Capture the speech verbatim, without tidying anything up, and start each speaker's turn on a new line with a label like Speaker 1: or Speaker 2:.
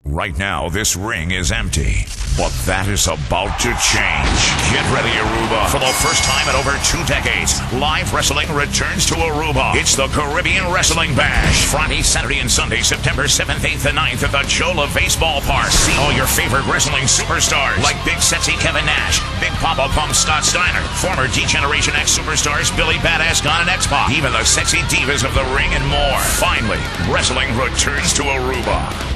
Speaker 1: Right now, this ring is empty, but that is about to change. Get ready, Aruba. For the first time in over two decades, live wrestling returns to Aruba. It's the Caribbean Wrestling Bash. Friday, Saturday, and Sunday, September seventh, eighth, and ninth at the Chola Baseball Park. See all your favorite wrestling superstars like Big Sexy Kevin Nash, Big Papa Pump Scott Steiner, former D-Generation X superstars Billy Badass Gunn and X-Pac, even the sexy divas of the ring and more. Finally, wrestling returns to Aruba.